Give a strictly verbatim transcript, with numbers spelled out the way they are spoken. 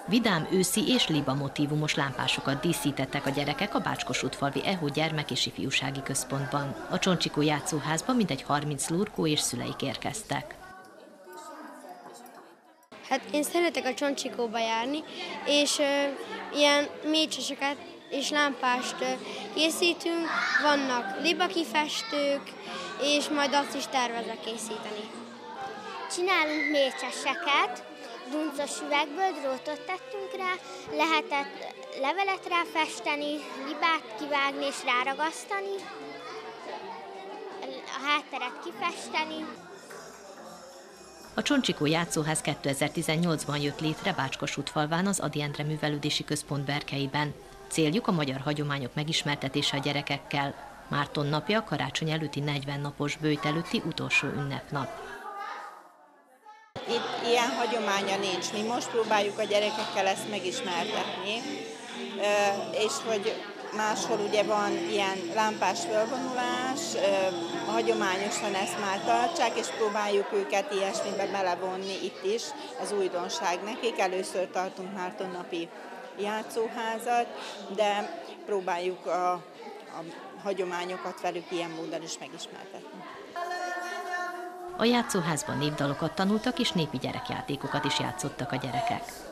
Vidám, őszi és liba motívumos lámpásokat díszítettek a gyerekek a Bács-Kossuth-falvi e há o Gyermek- és Ifjúsági Központban. A Csoncsikó játszóházba mintegy harminc lurkó és szüleik érkeztek. Hát én szeretek a Csoncsikóba járni, és ö, ilyen mécseseket és lámpást ö, készítünk, vannak libakifestők, és majd azt is tervezek készíteni. Csinálunk mécseseket, duncos üvegből drótot tettünk rá, lehetett levelet ráfesteni, libát kivágni és ráragasztani, a hátteret kifesteni. A Csoncsikó játszóház kétezer-tizennyolcban jött létre Bács-Kossuth-falván az Ady Endre Művelődési Központ berkeiben. Céljuk a magyar hagyományok megismertetése a gyerekekkel. Márton napja, karácsony előtti negyven napos böjt előtti utolsó ünnepnap. Itt ilyen hagyománya nincs, mi most próbáljuk a gyerekekkel ezt megismertetni, és hogy máshol ugye van ilyen lámpás fölvonulás, hagyományosan ezt már tartsák, és próbáljuk őket ilyesmibe belevonni itt is, az újdonság nekik. Először tartunk Mártonnapi játszóházat, de próbáljuk a, a hagyományokat velük ilyen módon is megismertetni. A játszóházban népdalokat tanultak és népi gyerekjátékokat is játszottak a gyerekek.